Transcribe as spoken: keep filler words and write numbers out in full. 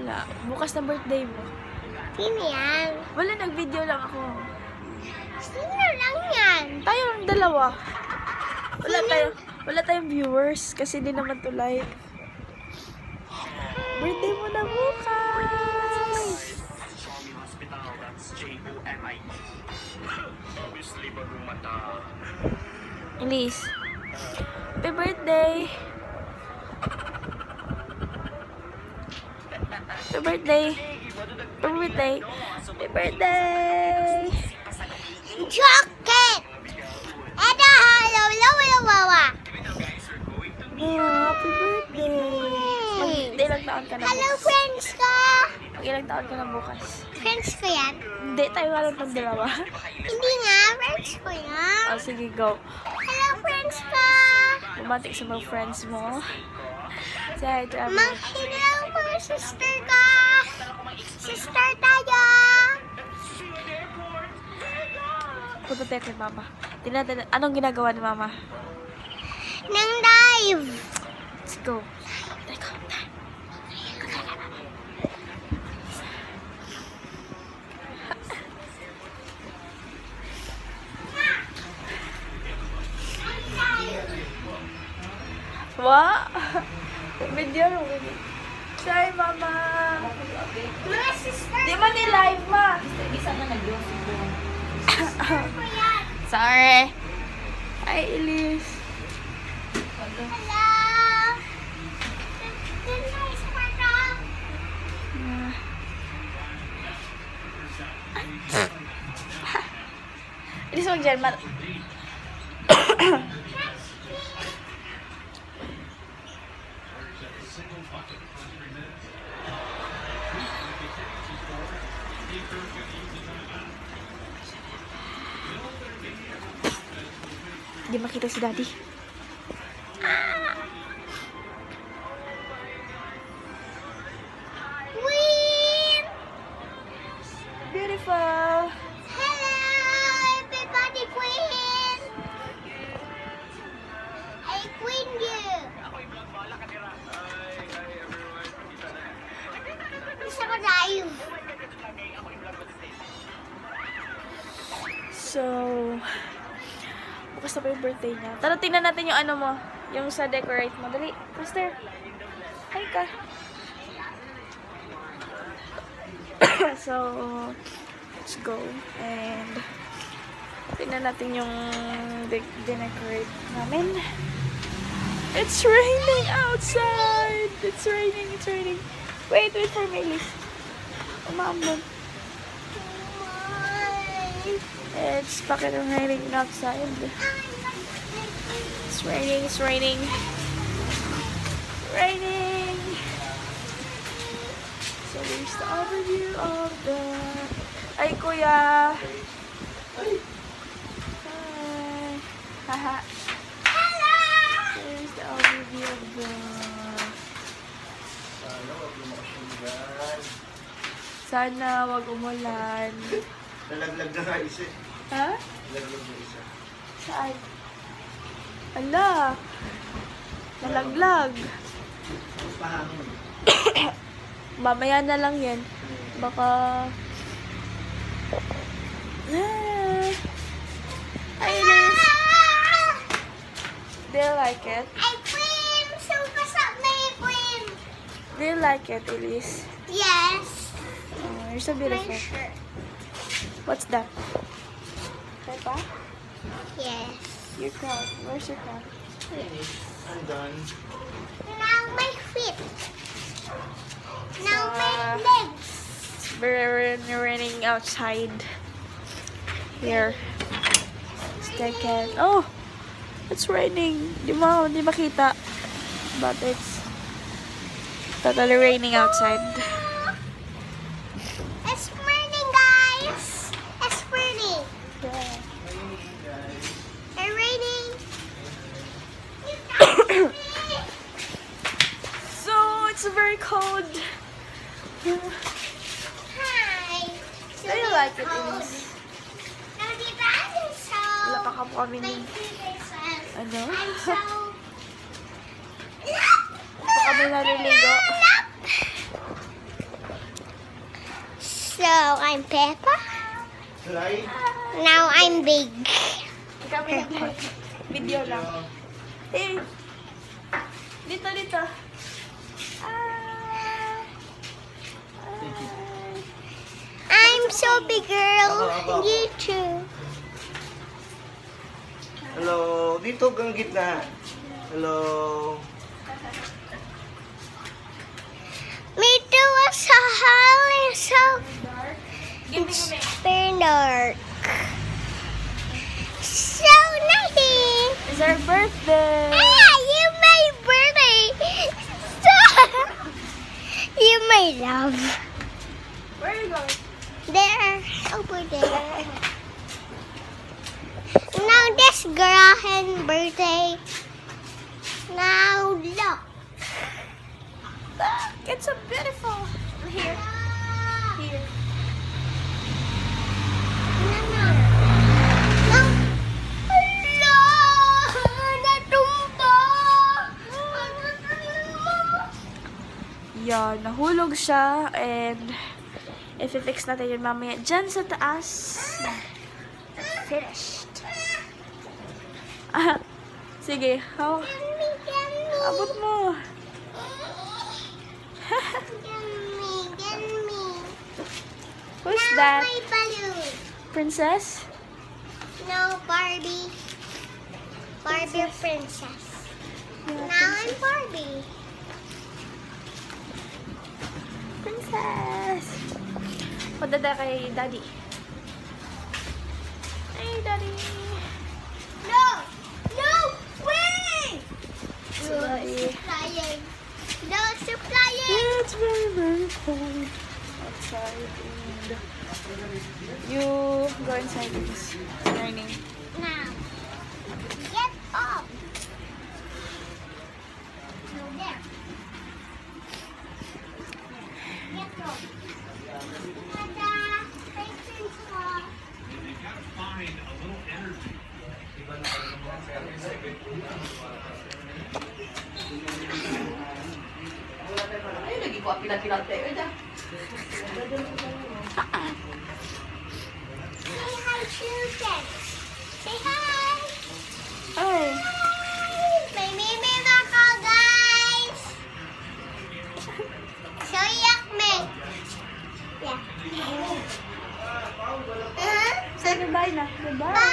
Wala. Bukas na birthday mo. Sino yan? Wala, nag-video lang ako. Sino lang yan? Tayo lang dalawa. Wala tayo, wala tayong viewers kasi di naman to live. Birthday mo na bukas! Elise, happy birthday! Happy birthday! Happy birthday! Happy birthday! Chocolate! Edo, hello, hello, hello, wawa. Oh, happy birthday! Mag ilang taon ka na Hello, bukas? friends ko! Mag ilang taon ka na bukas? Friends ko yan? Hindi, tayo nga lang ng dalawa. Hindi nga, friends ko yan. Oh, sige, go. Hello, friends ko! Bumatik sa mga friends mo. Say hi to Ma, everyone. hello, mga sister ko! Sister tayo! Punta tayo kay mama. Tingnan natin, anong ginagawa ni mama? Nang dive! Let's go. Let's go. What? Video mo. Say, mama. Mga sister Di man ni live, ma. Isa na nag-yosi ko. ko yan! Sorry. Hi, Elise. Hello! Good night, Sparta! Elise, wag dyan. Ma Hindi makita si Daddy. Queen! Beautiful. Hello, everybody, Queen! I Queen you! Gusto ko dive! So, bukas na pa yung birthday niya. Tara, tingnan natin yung ano mo. Yung sa decorate mo. Dali, Mister. Hi ka. So, let's go. And, tingnan natin yung de-decorate namin. It's raining outside! It's raining, it's raining. Wait, wait for me, Elise. Umambon. It's fucking raining outside. It's raining, it's raining. Raining! So there's the overview of the... Ay, kuya! Hi! Haha! Hello! There's the overview of the... Sana wag umulan. Nalaglag na nga isa eh. Ha? Nalaglag na isa. Saan? Ala! Nalaglag. Pahangin. Mamaya na lang yan. Baka... Ah. Hi, Elise. Do you like it? I Queen! So, kasap na yung Queen! Do you like it, Elise? Yes! Oh, you're so My beautiful. shirt. What's that? Pepa? Yes. Your crown. Where's your crown? I'm done. Now my feet. Now my Uh, legs. It's very raining outside. Here. Let's take it. Oh! It's raining. Di mo, di makita. But it's totally raining outside. It's raining, guys. It's raining. Yeah. It's raining. So, it's very cold. Hi. Do you like it, Elise? No, di ba? I'm so... Wala pa ka po kami ni... Ano? I'm so... Pa kami naliligo. Now I'm Peppa. Slide. Now I'm big. Kami nag video lang. Eh. Dito, dito. Ah. I'm so big, girl. Ako, ako, ako. You too. Hello. Dito gang gitna. Hello. Me too was a holly, so Give me a it's very dark. So nice. It's our birthday. Ah, you my birthday. Stop. You my love. Where are you going? There, over there. Now this girl has birthday. Now look. Look, it's so beautiful. Here, here. No, no. No. Hello, natumba. Yan, nahulog siya and i-fix natin yun mamaya dyan sa taas. Finished. Ah, sige, how? Abot mo. Get me, get me. Who's Now that? my balloon. Princess? No, Barbie. Barbie princess. Yeah, Now I'm Barbie. Princess! Punta tayo kay Daddy. Hey, Daddy! No! No! Wait! So, Daddy. Flying. No, it's flying. It's very, very cold outside and you go inside because it's raining. Now, get up. No, there. Get up. Ta-da! Thanks, Prince. Say hi, children. Say hi. Ay! May mimim ako, guys. So, yak me. Yeah. Uh-huh. Say goodbye na. Goodbye! Bye.